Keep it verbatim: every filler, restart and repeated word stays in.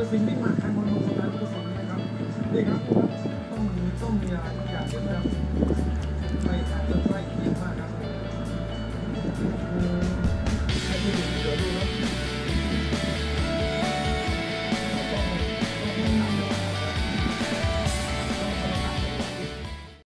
ฟินวิ่งมาใครมองลงสตาร์ทตัวสองเนี่ยครับนี่ครับต้องมีต้องมีอะไรบางอย่างที่แบบ